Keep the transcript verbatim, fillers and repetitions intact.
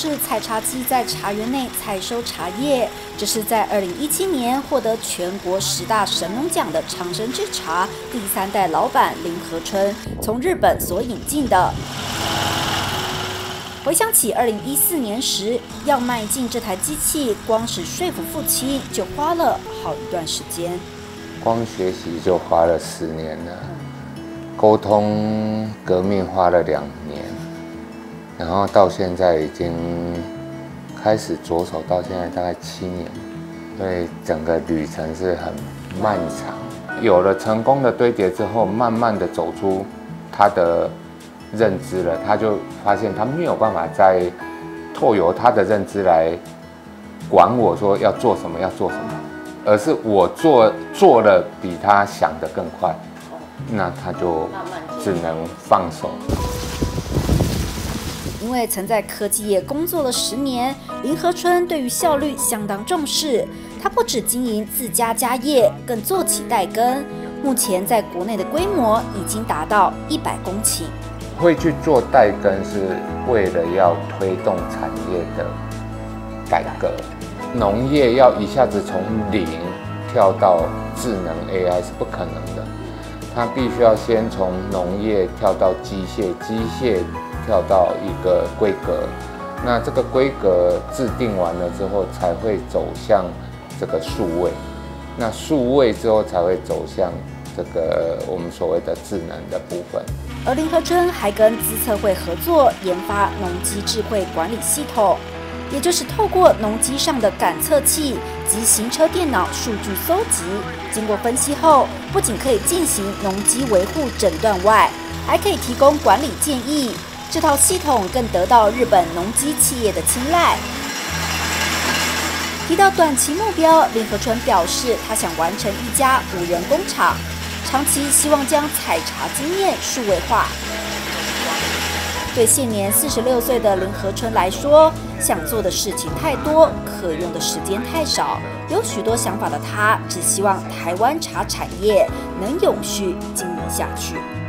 式采茶机在茶园内采收茶叶。这是在二零一七年获得全国十大神农奖的长生制茶第三代老板林和春从日本所引进的。回想起二零一四年时要迈进这台机器，光是说服父亲就花了好一段时间。 光学习就花了十年了，沟通革命花了两年，然后到现在已经开始着手，到现在大概七年，所以整个旅程是很漫长。有了成功的堆叠之后，慢慢的走出他的认知了，他就发现他没有办法再透由他的认知来管我说要做什么要做什么，而是我做做了比他想的更快，那他就只能放手。 因为曾在科技业工作了十年，林和春对于效率相当重视。他不只经营自家家业，更做起代耕。目前在国内的规模已经达到一百公顷。 会去做代耕是为了要推动产业的改革。农业要一下子从零跳到智能 A I 是不可能的，它必须要先从农业跳到机械，机械跳到一个规格，那这个规格制定完了之后，才会走向这个数位，那数位之后才会走向这个我们所谓的智能的部分。 而林和春还跟资策会合作研发农机智慧管理系统，也就是透过农机上的感测器及行车电脑数据搜集，经过分析后，不仅可以进行农机维护诊断外，还可以提供管理建议。这套系统更得到日本农机企业的青睐。提到短期目标，林和春表示，他想完成一家无人工厂，长期希望将采茶经验数位化。对现年四十六岁的林和春来说，想做的事情太多，可用的时间太少。有许多想法的他，只希望台湾茶产业能永续经营下去。